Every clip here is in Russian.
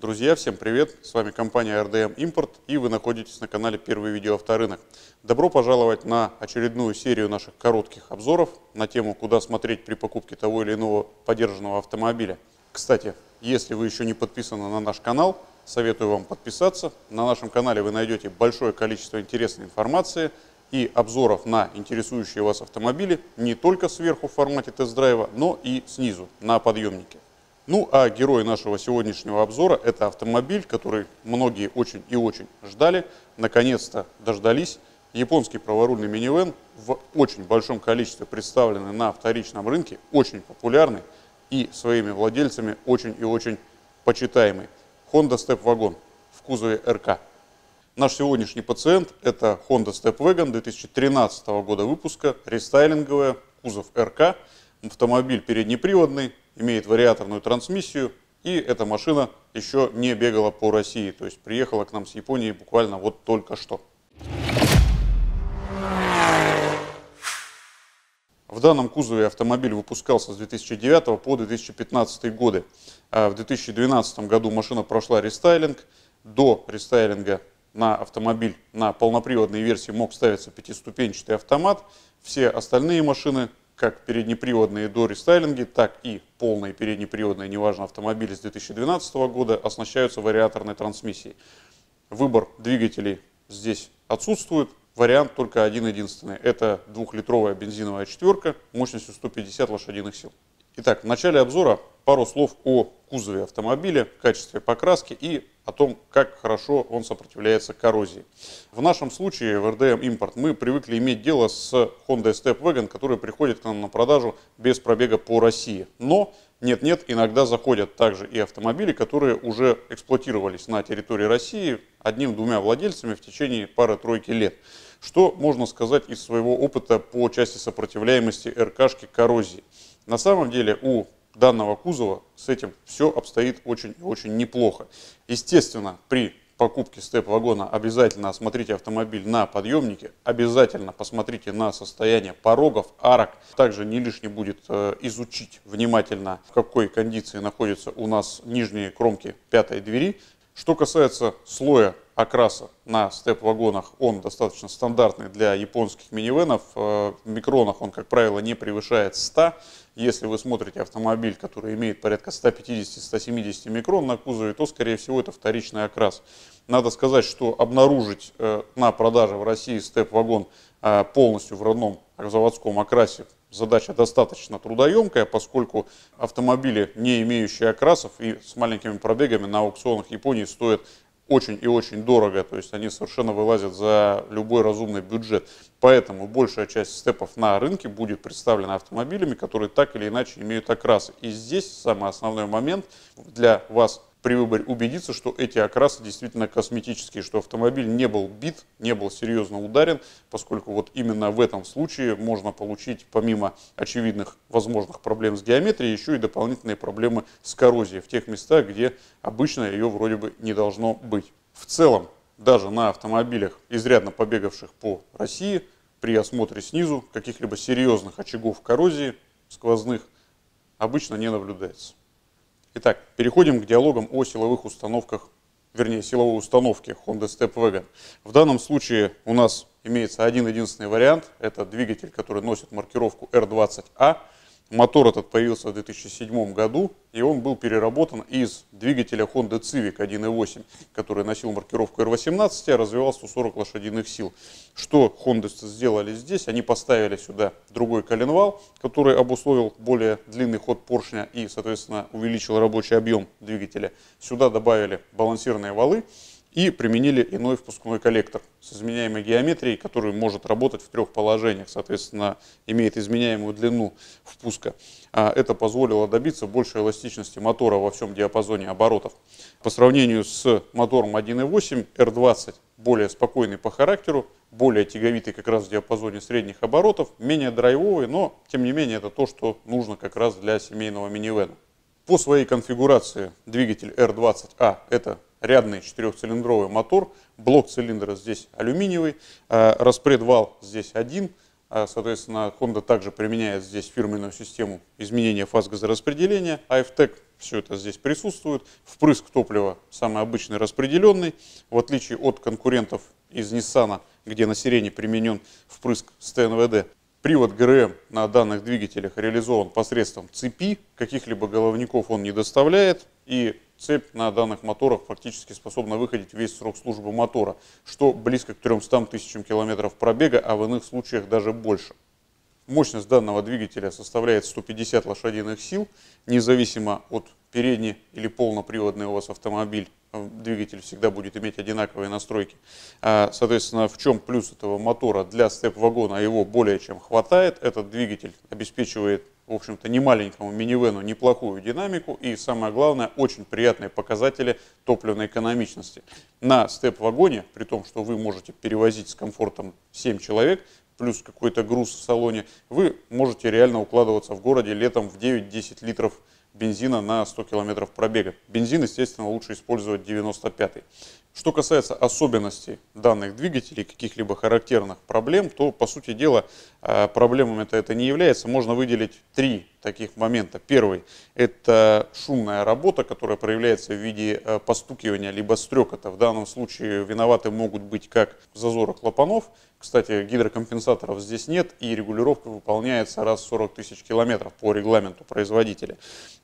Друзья, всем привет! С вами компания RDM Import, и вы находитесь на канале Первый видеоавторынок. Добро пожаловать на очередную серию наших коротких обзоров на тему, куда смотреть при покупке того или иного подержанного автомобиля. Кстати, если вы еще не подписаны на наш канал, советую вам подписаться. На нашем канале вы найдете большое количество интересной информации и обзоров на интересующие вас автомобили не только сверху в формате тест-драйва, но и снизу на подъемнике. Ну а герой нашего сегодняшнего обзора — это автомобиль, который многие очень и очень ждали, наконец-то дождались. Японский праворульный минивэн, в очень большом количестве представленный на вторичном рынке, очень популярный и своими владельцами очень и очень почитаемый. Honda Step Wagon в кузове РК. Наш сегодняшний пациент — это Honda Step Wagon 2013 года выпуска, рестайлинговая, кузов РК, автомобиль переднеприводный, имеет вариаторную трансмиссию, и эта машина еще не бегала по России, то есть приехала к нам с Японии буквально вот только что. В данном кузове автомобиль выпускался с 2009 по 2015 годы. В 2012 году машина прошла рестайлинг. До рестайлинга на автомобиль на полноприводной версии мог ставиться пятиступенчатый автомат. Все остальные машины, как переднеприводные до рестайлинга, так и полные переднеприводные, неважно, автомобили с 2012 года, оснащаются вариаторной трансмиссией. Выбор двигателей здесь отсутствует. Вариант только один-единственный. Это 2-литровая бензиновая четверка мощностью 150 лошадиных сил. Итак, в начале обзора пару слов о кузове автомобиля, качестве покраски и о том, как хорошо он сопротивляется коррозии. В нашем случае в RDM Import мы привыкли иметь дело с Honda Step Wagon, который приходит к нам на продажу без пробега по России. Но нет-нет, иногда заходят также и автомобили, которые уже эксплуатировались на территории России одним-двумя владельцами в течение пары-тройки лет. Что можно сказать из своего опыта по части сопротивляемости РКшки коррозии? На самом деле у данного кузова с этим все обстоит очень и очень неплохо. Естественно, при покупке степ-вагона обязательно осмотрите автомобиль на подъемнике, обязательно посмотрите на состояние порогов, арок. Также не лишне будет изучить внимательно, в какой кондиции находятся у нас нижние кромки пятой двери. Что касается слоя окраса на степ-вагонах, он достаточно стандартный для японских минивэнов. В микронах он, как правило, не превышает 100. Если вы смотрите автомобиль, который имеет порядка 150-170 микрон на кузове, то, скорее всего, это вторичный окрас. Надо сказать, что обнаружить на продаже в России степ-вагон полностью в родном заводском окрасе задача достаточно трудоемкая, поскольку автомобили, не имеющие окрасов и с маленькими пробегами, на аукционах Японии стоят очень и очень дорого, то есть они совершенно вылазят за любой разумный бюджет. Поэтому большая часть степов на рынке будет представлена автомобилями, которые так или иначе имеют окрасы. И здесь самый основной момент для вас при выборе убедиться, что эти окрасы действительно косметические, что автомобиль не был бит, не был серьезно ударен, поскольку вот именно в этом случае можно получить, помимо очевидных возможных проблем с геометрией, еще и дополнительные проблемы с коррозией в тех местах, где обычно ее вроде бы не должно быть. В целом, даже на автомобилях, изрядно побегавших по России, при осмотре снизу каких-либо серьезных очагов коррозии сквозных обычно не наблюдается. Итак, переходим к диалогам о силовых установках, вернее, силовой установке Honda Step Wagon. В данном случае у нас имеется один-единственный вариант. Это двигатель, который носит маркировку R20A. Мотор этот появился в 2007 году, и он был переработан из двигателя Honda Civic 1.8, который носил маркировку R18, а развивал 140 лошадиных сил. Что Honda сделали здесь? Они поставили сюда другой коленвал, который обусловил более длинный ход поршня и, соответственно, увеличил рабочий объем двигателя. Сюда добавили балансирные валы и применили иной впускной коллектор с изменяемой геометрией, который может работать в трех положениях, соответственно, имеет изменяемую длину впуска. Это позволило добиться большей эластичности мотора во всем диапазоне оборотов. По сравнению с мотором 1.8, R20 более спокойный по характеру, более тяговитый как раз в диапазоне средних оборотов, менее драйвовый, но тем не менее это то, что нужно как раз для семейного минивэна. По своей конфигурации двигатель R20A это рядный четырехцилиндровый мотор, блок цилиндра здесь алюминиевый, распредвал здесь один, Соответственно, Honda также применяет здесь фирменную систему изменения фаз газораспределения. AFTEC, все это здесь присутствует. Впрыск топлива самый обычный распределенный. В отличие от конкурентов из Nissan, где на сирене применен впрыск с ТНВД. Привод ГРМ на данных двигателях реализован посредством цепи. Каких-либо головников он не доставляет. И цепь на данных моторах фактически способна выходить весь срок службы мотора, что близко к 300 тысячам километров пробега, а в иных случаях даже больше. Мощность данного двигателя составляет 150 лошадиных сил, независимо от передний или полноприводный у вас автомобиль, двигатель всегда будет иметь одинаковые настройки. Соответственно, в чем плюс этого мотора? Для степ-вагона его более чем хватает. Этот двигатель обеспечивает, в общем-то, немаленькому минивену неплохую динамику и, самое главное, очень приятные показатели топливной экономичности. На степ-вагоне, при том, что вы можете перевозить с комфортом 7 человек, плюс какой-то груз в салоне, вы можете реально укладываться в городе летом в 9-10 литров бензина на 100 километров пробега. Бензин, естественно, лучше использовать 95-й. Что касается особенностей данных двигателей, каких-либо характерных проблем, то, по сути дела, проблемами это не является. Можно выделить три таких момента. Первый – это шумная работа, которая проявляется в виде постукивания либо стрекота. В данном случае виноваты могут быть как зазоры клапанов. Кстати, гидрокомпенсаторов здесь нет, и регулировка выполняется раз в 40 тысяч километров по регламенту производителя.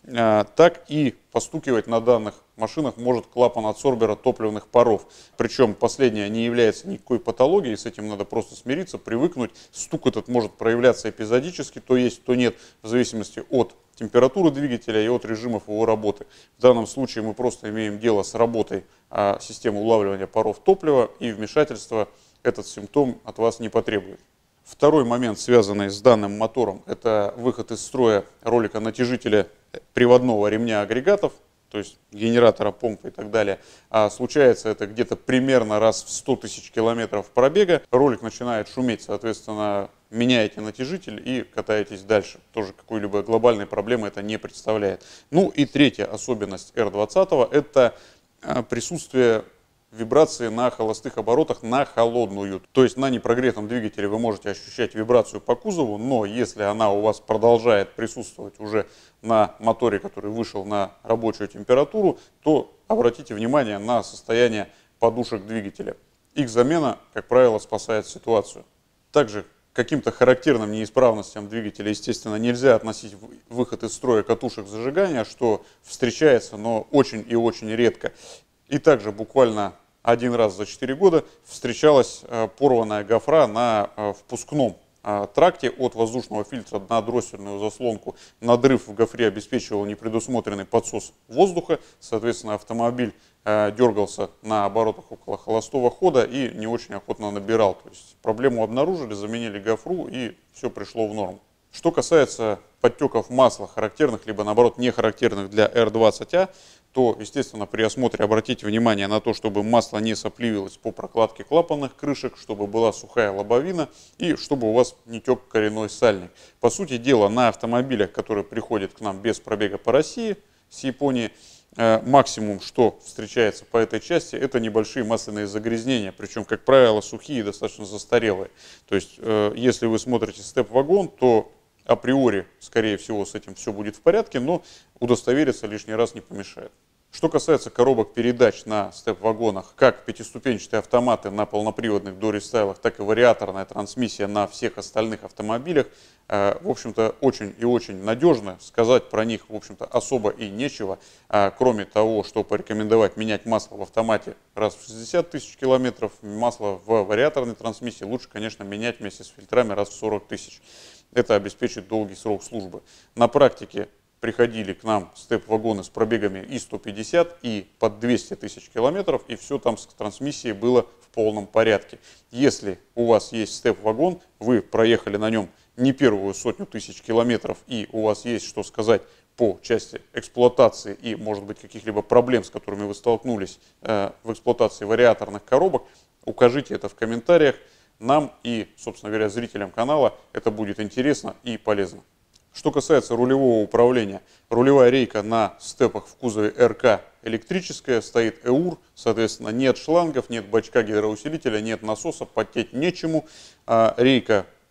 Так и постукивать на данных машинах может клапан адсорбера топливных паров. Причем последнее не является никакой патологией, с этим надо просто смириться, привыкнуть. Стук этот может проявляться эпизодически, то есть, то нет, в зависимости от температуры двигателя и от режимов его работы. В данном случае мы просто имеем дело с работой системы улавливания паров топлива, и вмешательство этот симптом от вас не потребует. Второй момент, связанный с данным мотором, это выход из строя ролика натяжителя приводного ремня агрегатов, то есть генератора, помпы и так далее. Случается это где-то примерно раз в 100 тысяч километров пробега. Ролик начинает шуметь, соответственно, меняете натяжитель и катаетесь дальше. Тоже какой-либо глобальной проблемы это не представляет. Ну и третья особенность R20 это присутствие вибрации на холостых оборотах на холодную. То есть на непрогретом двигателе вы можете ощущать вибрацию по кузову, но если она у вас продолжает присутствовать уже на моторе, который вышел на рабочую температуру, то обратите внимание на состояние подушек двигателя. Их замена, как правило, спасает ситуацию. Также каким-то характерным неисправностям двигателя, естественно, нельзя относить выход из строя катушек зажигания, что встречается, но очень и очень редко. И также буквально один раз за 4 года встречалась порванная гофра на впускном тракте от воздушного фильтра на дроссельную заслонку. Надрыв в гофре обеспечивал непредусмотренный подсос воздуха. Соответственно, автомобиль дергался на оборотах около холостого хода и не очень охотно набирал. То есть проблему обнаружили, заменили гофру и все пришло в норму. Что касается подтеков масла, характерных либо наоборот не характерных для R20A, то, естественно, при осмотре обратите внимание на то, чтобы масло не сопливилось по прокладке клапанных крышек, чтобы была сухая лобовина и чтобы у вас не тек коренной сальник. По сути дела, на автомобилях, которые приходят к нам без пробега по России, с Японии, максимум, что встречается по этой части, это небольшие масляные загрязнения, причем, как правило, сухие и достаточно застарелые. То есть, если вы смотрите степ-вагон, то априори, скорее всего, с этим все будет в порядке, но удостовериться лишний раз не помешает. Что касается коробок передач на степ-вагонах, как пятиступенчатые автоматы на полноприводных дорестайлах, так и вариаторная трансмиссия на всех остальных автомобилях, в общем-то, очень и очень надежно. Сказать про них, в общем-то, особо и нечего, кроме того, что порекомендовать менять масло в автомате раз в 60 тысяч километров, масло в вариаторной трансмиссии лучше, конечно, менять вместе с фильтрами раз в 40 тысяч. Это обеспечит долгий срок службы. На практике приходили к нам степ-вагоны с пробегами и 150, и под 200 тысяч километров, и все там с трансмиссией было в полном порядке. Если у вас есть степ-вагон, вы проехали на нем не первую сотню тысяч километров, и у вас есть что сказать по части эксплуатации и, может быть, каких-либо проблем, с которыми вы столкнулись в эксплуатации вариаторных коробок, укажите это в комментариях. Нам и, собственно говоря, зрителям канала это будет интересно и полезно. Что касается рулевого управления, рулевая рейка на степах в кузове РК электрическая, стоит ЭУР, соответственно, нет шлангов, нет бачка гидроусилителя, нет насоса, потеть нечему. Рейка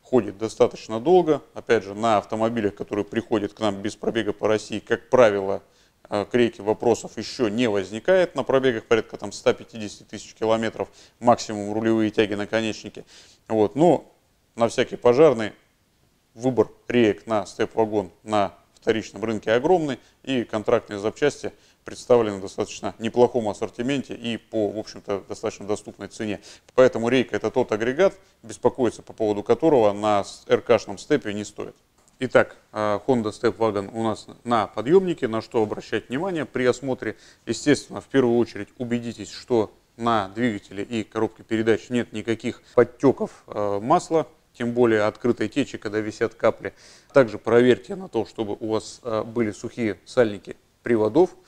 ходит достаточно долго. Опять же, на автомобилях, которые приходят к нам без пробега по России, как правило, к рейке вопросов еще не возникает. На пробегах порядка 150 тысяч километров, максимум рулевые тяги, наконечники. Вот. Но на всякий пожарный выбор реек на степ-вагон на вторичном рынке огромный, и контрактные запчасти представлены в достаточно неплохом ассортименте и по, в общем-то, достаточно доступной цене. Поэтому рейка — это тот агрегат, беспокоиться по поводу которого на РК-шном степе не стоит. Итак, Honda Step Wagon у нас на подъемнике. На что обращать внимание при осмотре? Естественно, в первую очередь убедитесь, что на двигателе и коробке передач нет никаких подтеков масла, тем более открытой течи, когда висят капли. Также проверьте на то, чтобы у вас были сухие сальники приводов.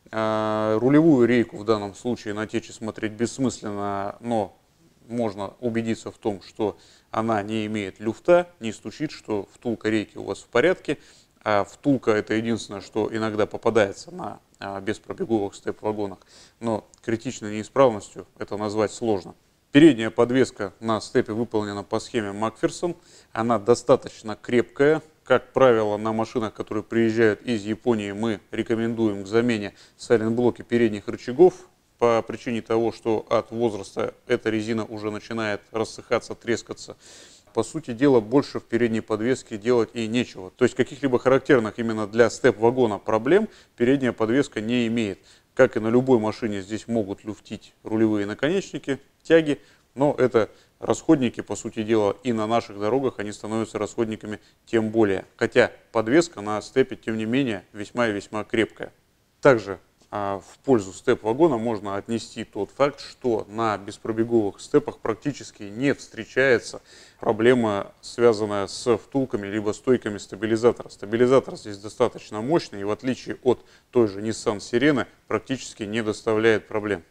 Рулевую рейку в данном случае на течи смотреть бессмысленно, но можно убедиться в том, что она не имеет люфта, не стучит, что втулка рейки у вас в порядке. А втулка — это единственное, что иногда попадается на беспробеговых степ-вагонах, но критичной неисправностью это назвать сложно. Передняя подвеска на степе выполнена по схеме Макферсон. Она достаточно крепкая. Как правило, на машинах, которые приезжают из Японии, мы рекомендуем к замене сайлент-блоки передних рычагов, по причине того, что от возраста эта резина уже начинает рассыхаться, трескаться. По сути дела, больше в передней подвеске делать и нечего. То есть каких-либо характерных именно для степ-вагона проблем передняя подвеска не имеет. Как и на любой машине, здесь могут люфтить рулевые наконечники, тяги, но это расходники, по сути дела, и на наших дорогах они становятся расходниками тем более. Хотя подвеска на степе, тем не менее, весьма и весьма крепкая. Также в пользу степ-вагона можно отнести тот факт, что на беспробеговых степах практически не встречается проблема, связанная с втулками либо стойками стабилизатора. Стабилизатор здесь достаточно мощный и, в отличие от той же Nissan Sirena, практически не доставляет проблем.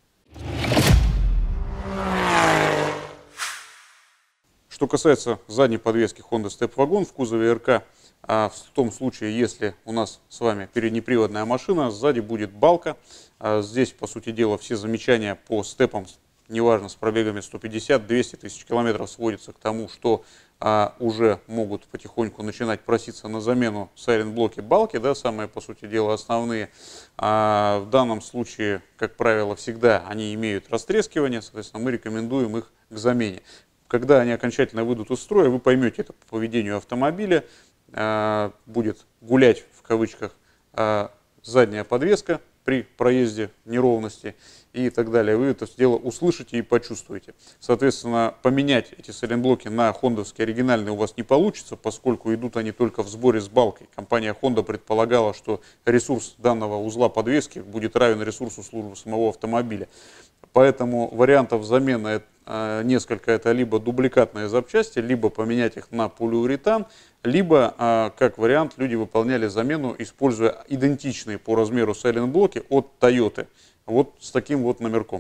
Что касается задней подвески Honda Step Wagon в кузове РК, в том случае, если у нас с вами переднеприводная машина, сзади будет балка. Здесь, по сути дела, все замечания по степам, неважно, с пробегами 150-200 тысяч километров, сводятся к тому, что уже могут потихоньку начинать проситься на замену сайлент-блоки балки, да, самые, по сути дела, основные. В данном случае, как правило, всегда они имеют растрескивание, соответственно, мы рекомендуем их к замене. Когда они окончательно выйдут из строя, вы поймете это по поведению автомобиля. Будет гулять, в кавычках, задняя подвеска при проезде неровности и так далее. Вы это дело услышите и почувствуете. Соответственно, поменять эти сайлент-блоки на хондовские оригинальные у вас не получится, поскольку идут они только в сборе с балкой. Компания Honda предполагала, что ресурс данного узла подвески будет равен ресурсу службы самого автомобиля. Поэтому вариантов замены несколько: это либо дубликатные запчасти, либо поменять их на полиуретан, либо, как вариант, люди выполняли замену, используя идентичные по размеру сайлент-блоки от Toyota. Вот с таким вот номерком.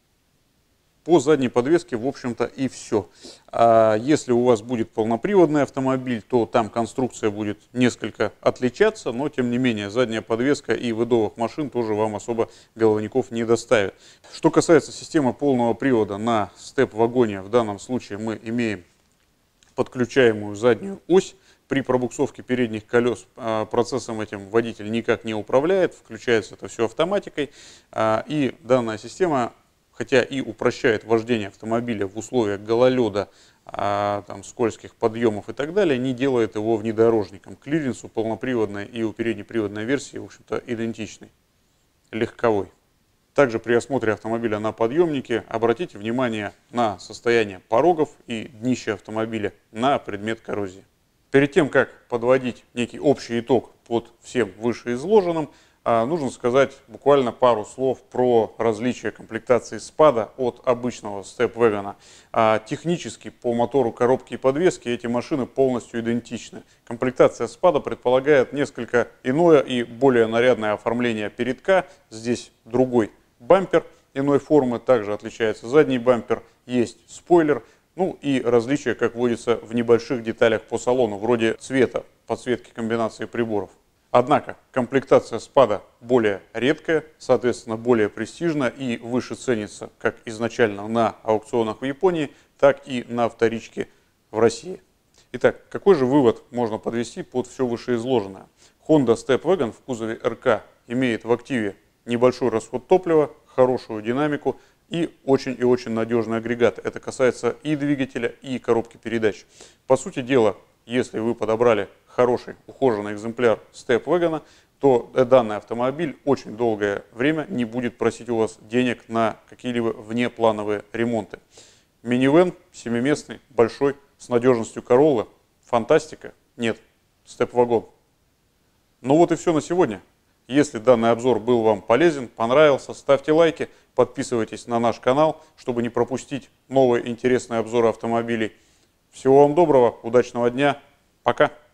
По задней подвеске, в общем-то, и все. Если у вас будет полноприводный автомобиль, то там конструкция будет несколько отличаться, но, тем не менее, задняя подвеска и в идовых машин тоже вам особо головников не доставит. Что касается системы полного привода на степ-вагоне, в данном случае мы имеем подключаемую заднюю ось. При пробуксовке передних колес процессом этим водитель никак не управляет, включается это все автоматикой. И данная система, хотя и упрощает вождение автомобиля в условиях гололеда, там, скользких подъемов и так далее, не делает его внедорожником. Клиренс у полноприводной и у переднеприводной версии, в общем-то, идентичный, легковой. Также при осмотре автомобиля на подъемнике обратите внимание на состояние порогов и днища автомобиля на предмет коррозии. Перед тем, как подводить некий общий итог под всем вышеизложенным, нужно сказать буквально пару слов про различия комплектации спада от обычного степ-вагона. Технически по мотору, коробке и подвеске эти машины полностью идентичны. Комплектация спада предполагает несколько иное и более нарядное оформление передка. Здесь другой бампер иной формы, также отличается задний бампер, есть спойлер. Ну и различия, как водится, в небольших деталях по салону, вроде цвета, подсветки комбинации приборов. Однако комплектация спада более редкая, соответственно, более престижна и выше ценится как изначально на аукционах в Японии, так и на вторичке в России. Итак, какой же вывод можно подвести под все вышеизложенное? Honda Step Wagon в кузове РК имеет в активе небольшой расход топлива, хорошую динамику и очень надежный агрегат. Это касается и двигателя, и коробки передач. По сути дела, если вы подобрали хороший, ухоженный экземпляр Step Wagon, то данный автомобиль очень долгое время не будет просить у вас денег на какие-либо внеплановые ремонты. Минивэн, 7-местный, большой, с надежностью Corolla. Фантастика? Нет. Степ-вагон. Ну вот и все на сегодня. Если данный обзор был вам полезен, понравился, ставьте лайки, подписывайтесь на наш канал, чтобы не пропустить новые интересные обзоры автомобилей. Всего вам доброго, удачного дня. Пока.